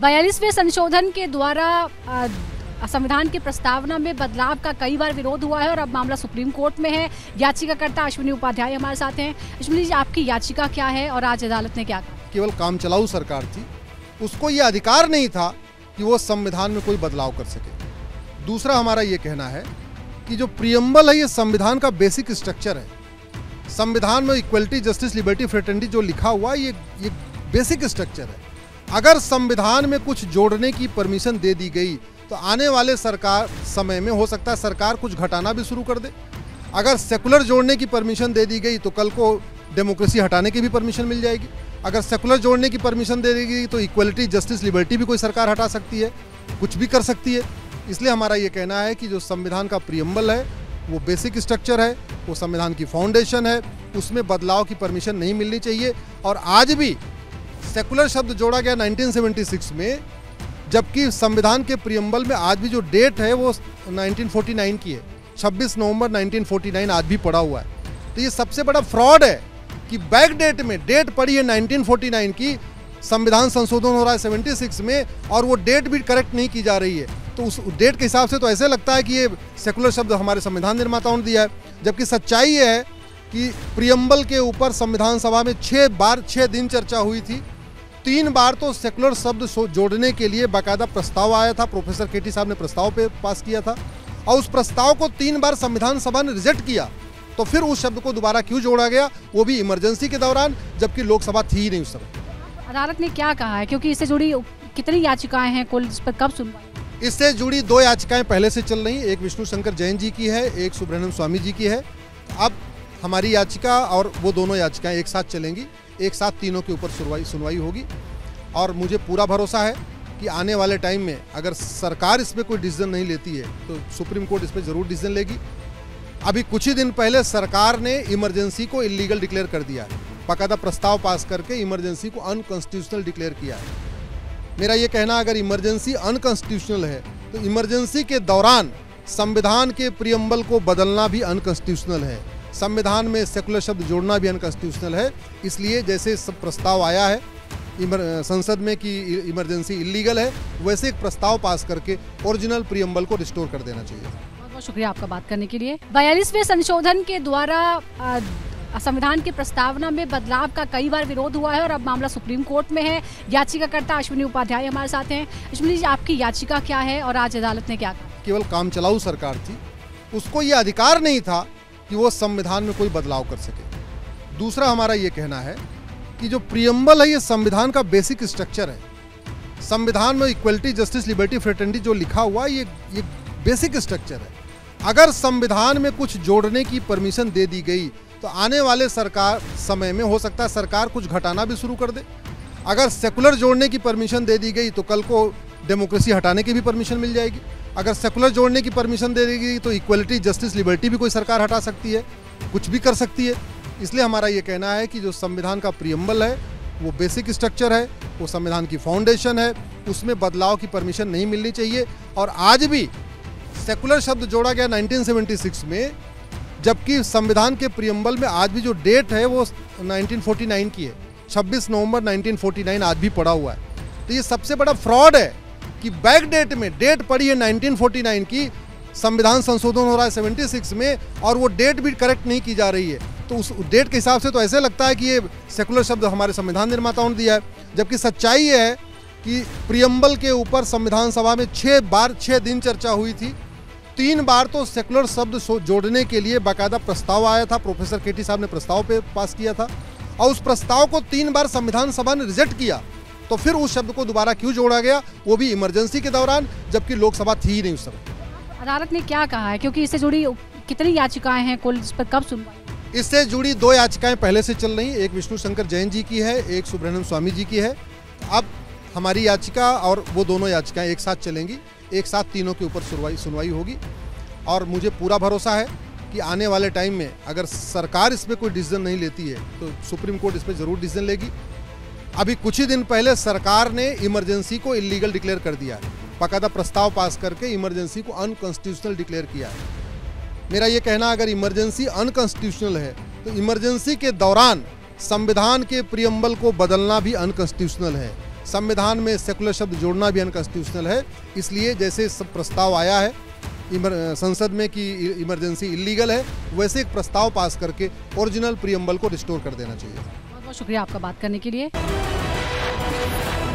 42वें संशोधन के द्वारा संविधान की प्रस्तावना में बदलाव का कई बार विरोध हुआ है और अब मामला सुप्रीम कोर्ट में है। याचिकाकर्ता अश्विनी उपाध्याय हमारे साथ हैं। अश्विनी जी, आपकी याचिका क्या है और आज अदालत ने क्या कहा? केवल काम चलाऊ सरकार थी, उसको ये अधिकार नहीं था कि वो संविधान में कोई बदलाव कर सके। दूसरा हमारा ये कहना है कि जो प्रियम्बल है ये संविधान का बेसिक स्ट्रक्चर है। संविधान में इक्वलिटी, जस्टिस, लिबर्टी, फ्रेटर्निटी जो लिखा हुआ है ये बेसिक स्ट्रक्चर है। अगर संविधान में कुछ जोड़ने की परमिशन दे दी गई तो आने वाले सरकार समय में हो सकता है सरकार कुछ घटाना भी शुरू कर दे। अगर सेकुलर जोड़ने की परमिशन दे दी गई तो कल को डेमोक्रेसी हटाने की भी परमिशन मिल जाएगी। अगर सेकुलर जोड़ने की परमिशन दे दी गई तो इक्वलिटी, जस्टिस, लिबर्टी भी कोई सरकार हटा सकती है, कुछ भी कर सकती है। इसलिए हमारा ये कहना है कि जो संविधान का प्रियम्बल है वो बेसिक स्ट्रक्चर है, वो संविधान की फाउंडेशन है, उसमें बदलाव की परमिशन नहीं मिलनी चाहिए। और आज भी सेकुलर शब्द जोड़ा गया 1976 में, जबकि संविधान के प्रियम्बल में आज भी जो डेट है वो 1949 की है। 26 नवंबर 1949 आज भी पड़ा हुआ है। तो ये सबसे बड़ा फ्रॉड है कि बैक डेट में डेट पड़ी है 1949 की, संविधान संशोधन हो रहा है 76 में और वो डेट भी करेक्ट नहीं की जा रही है। तो उस डेट के हिसाब से तो ऐसे लगता है कि ये सेकुलर शब्द हमारे संविधान निर्माताओं ने दिया है, जबकि सच्चाई ये है कि प्रियम्बल के ऊपर संविधान सभा में 6 दिन चर्चा हुई थी। 3 बार तो सेकुलर शब्द जोड़ने के लिए बाकायदा प्रस्ताव आया था, प्रोफेसर केटी साहब ने प्रस्ताव पे पास किया था और उस प्रस्ताव को 3 बार संविधान सभा ने रिजेक्ट किया। तो फिर उस शब्द को दोबारा क्यों जोड़ा गया, वो भी इमरजेंसी के दौरान, जबकि लोकसभा थी ही नहीं उस समय। अदालत ने क्या कहा है, क्योंकि इससे जुड़ी कितनी याचिकाएं हैं कुल, इस पर कब सुनवाई? इससे जुड़ी 2 याचिकाएं पहले से चल रही, एक विष्णु शंकर जैन जी की है, एक सुब्रह्मण्यम स्वामी जी की है। अब हमारी याचिका और वो दोनों याचिकाएं एक साथ चलेंगी, एक साथ तीनों के ऊपर सुनवाई होगी। और मुझे पूरा भरोसा है कि आने वाले टाइम में अगर सरकार इसमें कोई डिसीजन नहीं लेती है तो सुप्रीम कोर्ट इस पर जरूर डिसीजन लेगी। अभी कुछ ही दिन पहले सरकार ने इमरजेंसी को इलीगल डिक्लेयर कर दिया है, बाकायदा प्रस्ताव पास करके इमरजेंसी को अनकॉन्स्टिट्यूशनल डिक्लेयर किया है। मेरा ये कहना, अगर इमरजेंसी अनकॉन्स्टिट्यूशनल है तो इमरजेंसी के दौरान संविधान के प्रियम्बल को बदलना भी अनकॉन्स्टिट्यूशनल है, संविधान में सेकुलर शब्द जोड़ना भी अनकॉन्स्टिट्यूशनल है। इसलिए जैसे सब प्रस्ताव आया है संसद में कि इमरजेंसी इलीगल है, वैसे एक प्रस्ताव पास करके ओरिजिनल प्रियम्बल को रिस्टोर कर देना चाहिए। बहुत बहुत शुक्रिया आपका बात करने के लिए। 42वें संशोधन के द्वारा संविधान की प्रस्तावना में बदलाव का कई बार विरोध हुआ है और अब मामला सुप्रीम कोर्ट में है। याचिकाकर्ता अश्विनी उपाध्याय हमारे साथ हैं। अश्विनी जी, आपकी याचिका क्या है और आज अदालत ने क्या कहा? केवल काम चलाऊ सरकार थी, उसको ये अधिकार नहीं था कि वो संविधान में कोई बदलाव कर सके। दूसरा हमारा ये कहना है कि जो प्रियम्बल है ये संविधान का बेसिक स्ट्रक्चर है। संविधान में इक्वलिटी, जस्टिस, लिबर्टी, फ्रेटर्निटी जो लिखा हुआ है ये बेसिक स्ट्रक्चर है। अगर संविधान में कुछ जोड़ने की परमिशन दे दी गई तो आने वाले सरकार समय में हो सकता है सरकार कुछ घटाना भी शुरू कर दे। अगर सेकुलर जोड़ने की परमिशन दे दी गई तो कल को डेमोक्रेसी हटाने की भी परमिशन मिल जाएगी। अगर सेकुलर जोड़ने की परमिशन दे दी गई तो इक्वलिटी, जस्टिस, लिबर्टी भी कोई सरकार हटा सकती है, कुछ भी कर सकती है। इसलिए हमारा ये कहना है कि जो संविधान का प्रियम्बल है वो बेसिक स्ट्रक्चर है, वो संविधान की फाउंडेशन है, उसमें बदलाव की परमिशन नहीं मिलनी चाहिए। और आज भी सेकुलर शब्द जोड़ा गया 1976 में, जबकि संविधान के प्रियम्बल में आज भी जो डेट है वो 1949 की है। 26 नवंबर 1949 आज भी पड़ा हुआ है। तो ये सबसे बड़ा फ्रॉड है कि बैक डेट में डेट पड़ी है 1949 की, संविधान संशोधन हो रहा है 76 में और वो डेट भी करेक्ट नहीं की जा रही है। तो उस डेट के हिसाब से तो ऐसे लगता है कि ये सेकुलर शब्द हमारे संविधान निर्माताओं ने दिया है, जबकि सच्चाई ये है कि प्रियम्बल के ऊपर संविधान सभा में 6 दिन चर्चा हुई थी। 3 बार तो सेकुलर शब्द जोड़ने के लिए बाकायदा प्रस्ताव आया था, प्रोफेसर केटी साहब ने प्रस्ताव पे पास किया था और उस प्रस्ताव को 3 बार संविधान सभा ने रिजेक्ट किया। तो फिर उस शब्द को दोबारा क्यों जोड़ा गया, वो भी इमरजेंसी के दौरान, जबकि लोकसभा थी ही नहीं उस समय। अदालत ने क्या कहा है, क्योंकि इससे जुड़ी कितनी याचिकाएं हैं कुल, इस पर कब सुनवाई? इससे जुड़ी 2 याचिकाएं पहले से चल रही, एक विष्णु शंकर जैन जी की है, एक सुब्रह्मण्यम स्वामी जी की है। अब हमारी याचिका और वो दोनों याचिकाएं एक साथ चलेंगी, एक साथ तीनों के ऊपर सुनवाई होगी। और मुझे पूरा भरोसा है कि आने वाले टाइम में अगर सरकार इसमें कोई डिसीजन नहीं लेती है तो सुप्रीम कोर्ट इस पर जरूर डिसीजन लेगी। अभी कुछ ही दिन पहले सरकार ने इमरजेंसी को इलीगल डिक्लेयर कर दिया है, बाकायदा प्रस्ताव पास करके इमरजेंसी को अनकॉन्स्टिट्यूशनल डिक्लेयर किया है। मेरा ये कहना, अगर इमरजेंसी अनकॉन्स्टिट्यूशनल है तो इमरजेंसी के दौरान संविधान के प्रियम्बल को बदलना भी अनकॉन्स्टिट्यूशनल है, संविधान में सेकुलर शब्द जोड़ना भी अनकॉन्स्टिट्यूशनल है। इसलिए जैसे सब प्रस्ताव आया है संसद में कि इमरजेंसी इलीगल है, वैसे एक प्रस्ताव पास करके ओरिजिनल प्रियम्बल को रिस्टोर कर देना चाहिए। बहुत बहुत शुक्रिया आपका बात करने के लिए।